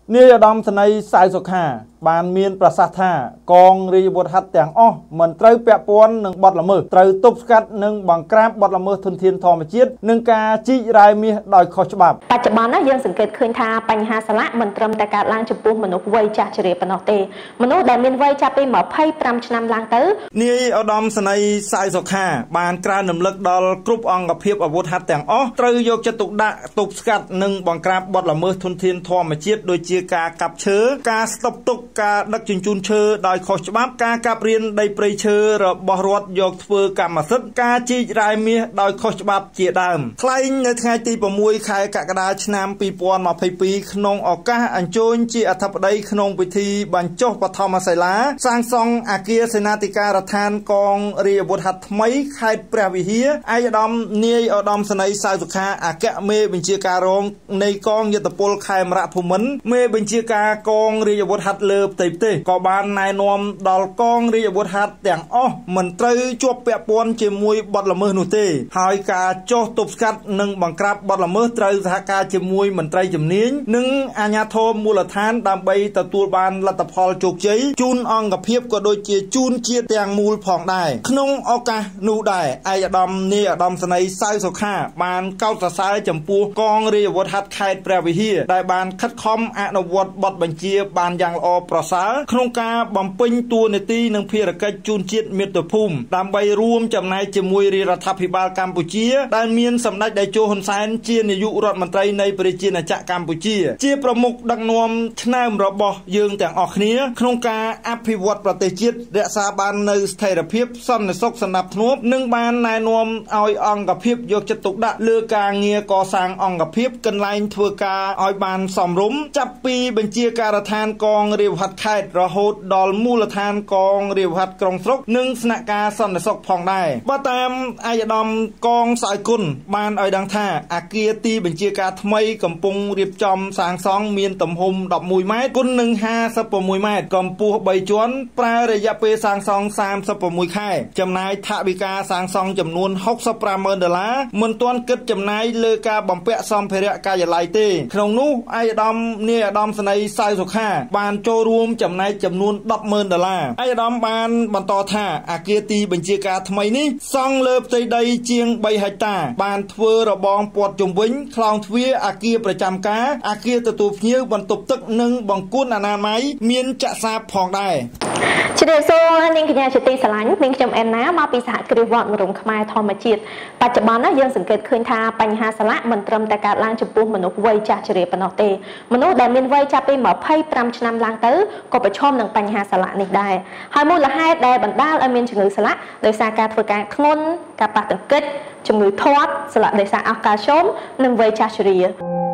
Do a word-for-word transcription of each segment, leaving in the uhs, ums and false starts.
នាយឧត្តមសេនីយ៍សៅសុខាបានមានប្រសាសន៍ថាកងរាជអាវុធហត្ថទាំងអស់មិនត្រូវពាក់ព័ន្ធនឹងបទល្មើសត្រូវទប់ស្កាត់និងបង្ក្រាបបទល្មើសធនធានធម្មជាតិនិងការជីករ៉ែមាសដោយខុសច្បាប់បច្ចុប្បន្នណាយើងសង្កេតឃើញថាបញ្ហាសាឡាក់មិនត្រឹមតែកើតឡើងចំពោះមនុស្សវ័យចាស់ជរាប៉ុណ្ណោះទេមនុស្សដែលមានវ័យចាប់ពីยี่สิบห้าឆ្នាំឡើងទៅនាយឧត្តមសេនីយ៍សៅសុខាបានក្រើនរំលឹកដល់គ្រប់អង្គភាពអាវុធហត្ថទាំងអស់ត្រូវយកចិត្តទុកដាក់ទប់ស្កាត់និងបង្ក្រាបបទល្មើសធនធានធម្មជាតិដូចជាការកាប់ឈើការស្តុបទុកការដឹកជញ្ជូនឈើដោយខុសច្បាប់ការកាប់រៀនដីព្រៃឈើរបស់រដ្ឋយកធ្វើកម្មសិទ្ធិការជីករ៉ែមាសដោយខុសច្បាប់ជាដើមថ្លែងនៅថ្ងៃទីหกខែកក្កដាឆ្នាំยี่สิบยี่สิบក្នុងឱកាសអញ្ជើញជាអធិបតីក្នុងពិធីបញ្ចុះបឋមសិលាសាងសង់អគារសេនាធិការដ្ឋានកងរាជអាវុធហត្ថថ្មីខេត្តព្រះវិហារឯកឧត្តមនាយឧត្តមសេនីយ៍សៅសុខាអគ្គមេបញ្ជាការរងនៃកងយុទ្ធពលខេមរៈភូមិន្ទមេបញ្ជាការកងរាជអាវុធហត្ថលើផ្ទៃប្រទេសក៏បានណែនាំដល់កងរាជអាវុធហត្ថទាំងអស់មិនត្រូវជាប់ពាក់ព័ន្ធជាមួយបទល្មើសនោះទេហើយការចោះទប់ស្កាត់និងបង្ក្រាបបទល្មើសត្រូវសហការជាមួយមន្ត្រីជំនាញនិងអាជ្ញាធរមូលដ្ឋានដើម្បីទទួលបានលទ្ធផលជោគជ័យជូនអង្គភាពក៏ដូចជាជូនជាតិទាំងមូលផងដែរក្នុងឱកាសនោះដែរឯកឧត្តមនាយឧត្តមសេនីយ៍សៅសុខាបានកោតសរសើរចំពោះកងរាជអាវុធហត្ថខេត្តព្រះវិហារដែលបានខិតខំអនុវត្តបទបញ្ជាបានយ៉ាងល្អប្រសើរក្នុងការបំពេញតួនាទីនិងភារកិច្ចជូនជាតិមាតុភូមិដើម្បីរួមចំណែកជាមួយរាជរដ្ឋាភិបាលកម្ពុជាដែលមានសម្ដេចតេជោហ៊ុនសែនជានាយករដ្ឋមន្ត្រីនៃប្រជាណាចក្រកម្ពុជាជាប្រមុខដឹកនាំឆ្នើមរបស់យើងទាំងអស់គ្នាក្នុងការអភិវឌ្ឍប្រទេសជាតិរក្សាបាននូវស្ថិរភាពសន្តិសុខសណ្ដាប់ធ្នាប់និងបានណែនាំឲ្យអង្គភាពយកចិត្តទុកដាក់លើការងារកសាងអង្គភាពកន្លែងធ្វើការឲ្យបានសមរម្យចាប់ពីបញ្ជាការដ្ឋានកងរាជអាវុធហត្ថខេត្តរហូតដល់មូលដ្ឋានកងរាជអាវុធហត្ថក្រុងស្រុកនិងស្នាក់ការសន្តិសុខផងដែរបើតាមឯកឧត្តមកងសៅគុណបានឲ្យដឹងថាអគារទីបញ្ជាការថ្មីកំពុងរៀបចំសាងសង់មានទំហំដប់មួយម៉ែត្រគុណនឹងห้าสิบหกម៉ែត្រកម្ពស់បីជាន់ប្រើរយៈពេលសាងសង់សាមសិបหกខែចំណាយថវិកាសាងសង់ចំនួនหกสิบห้าម៉ឺនដុល្លារមិនទាន់គិតចំណាយលើការបំពាក់សម្ភារៈការិយាល័យទេក្នុងនោះឯកឧត្តមនាយឧត្តមសេនីយ៍សៅសុខាបានចូលរួមចំណែកចំនួនដប់ម៉ឺនដុល្លារឯកឧត្តមបានបន្តថាអគារទីបញ្ជាការថ្មីនេះសង់លើផ្ទៃដីជាងបីហិកតាបានធ្វើរបងព័ទ្ធជុំវិញខ្លោងទ្វារអគារប្រចាំការអគារទទួលភ្ញៀវបន្ទប់ទឹកនិងបង្គន់អនាម័យមានចាក់សាបផងដែរជ្រាបសួរនាងកញ្ញាជាទីស្រឡាញ់នាងខ្ញុំអែនណាមកពីសហគ្រាសវត្តមរុំខ្មែរធម្មជាតិបច្ចុប្បន្នណាយើងសង្កេតឃើញថាបញ្ហាសាឡាក់មិនត្រឹមតែកើតឡើងចំពោះមនុស្សវ័យចាស់ជរាប៉ុណ្ណោះទេមនុស្សដែលមានវ័យចាប់ពីยี่สิบห้าឆ្នាំឡើងទៅក៏ប្រឈមនឹងបញ្ហាសាឡាក់នេះដែរហើយមូលហេតុដែលបណ្ដាលឲ្យមានជំងឺសាឡាក់ដោយសារការធ្វើការធ្ងន់ការប៉ះទង្គិចជំងឺធាត់សាឡាក់ដោយសារអស់កាល់ស្យូមនិងវ័យចាស់ជរា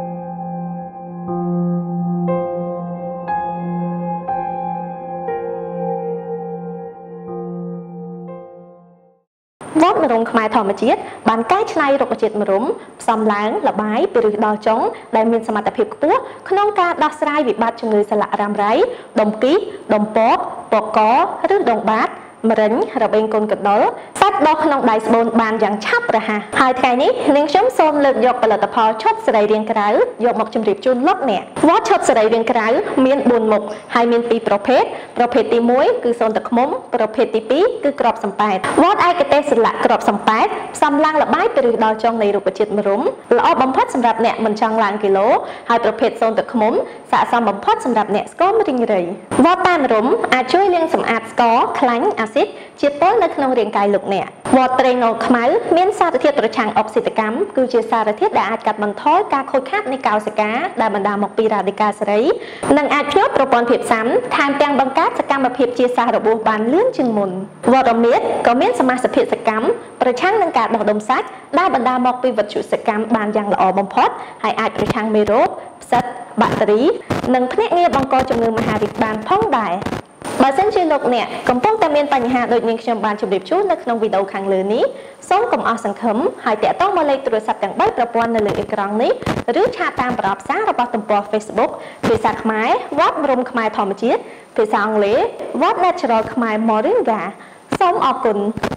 វត្តមរុំខ្មែរធម្មជាតិបានកែច្នៃរុក្ខជាតិមរុំផ្សំឡើងលបាយពីឫសដល់ចុងដែលមានសមត្ថភាពខ្ពស់ក្នុងការដោះស្រាយវិបត្តិជំងឺសាឡាក់រ៉ាំរ៉ៃដុំគីសដុំពកពកកឬដងបាតមរិញរបេងកូនកណ្ដុរសាច់ដោះក្នុងដៃស្បូនបានយ៉ាងឆាប់រហ័សហើយថ្ងៃនេះនាងខ្ញុំសូមលើកយកផលិតផលឈុតសរីរាង្គក្រៅយកមកជម្រាបជូនលោកអ្នកវត្តឈុតសរីរាង្គក្រៅមានបួនមុខហើយមានពីរប្រភេទប្រភេទទីមួយគឺសូនទឹកឃ្មុំប្រភេទទីពីរគឺក្របសំប៉ែតវត្តឯកទេសស្លាកក្របសំប៉ែតផ្សំឡើងលបាយពីឫសដល់ចុងនៃរុក្ខជាតិមរុំល្អបំផុតសម្រាប់អ្នកមិនចង់ឡើងគីឡូហើយប្រភេទសូនទឹកឃ្មុំស័ក្តិសមបំផុតសម្រាប់អ្នកស្គមរីងរៃវត្តតែមរុំអាចជួយលាងសម្អាតស្ករខ្លាញ់អាស៊ីតជាពុលនៅក្នុងរាងកាយលោកអ្នកវត្តត្រេងងខ្មៅមានសារធាតុប្រឆាំងអុកស៊ីតកម្មគឺជាសារធាតុដែលអាចកាត់បន្ថយការខូចខាតនៃកោសិកាដែលបណ្ដាលមកពីរ៉ាឌីកាល់សេរីនិងអាចភ្ញាក់ប្រព័ន្ធភាពស៊ាំថែមទាំងបង្កើតសកម្មភាពជាសះរបួសបានលឿនជាងមុនវត្តរមៀតក៏មានសមាសភាពសកម្មប្រឆាំងនឹងការដុះដុំសាច់ដែលបណ្ដាលមកពីវត្ថុសកម្មបានយ៉ាងល្អបំផុតហើយអាចប្រឆាំងមេរោគផ្សិតបាក់តេរីនិងភ្នាក់ងារបង្កជំងឺមហារីកបានផងដែរបើសិនជាលោកអ្នកកំពុងតែមានបញ្ហាដូចនាងខ្ញុំបានជម្រាបជូននៅក្នុងវីដេអូខាងលើនេះសូមកុំអស់សង្ឃឹមហើយតាក់ទងមកលេខទូរស័ព្ទទាំងបីប្រព័ន្ធនៅលើអេក្រង់នេះឬឆាតតាមប្រអប់សាររបស់ទំព័រ Facebook ភាសាខ្មែរវត្តមរុំខ្មែរធម្មជាតិភាសាអង់គ្លេស What Natural ខ្មែរ Moringa សូមអរគុណ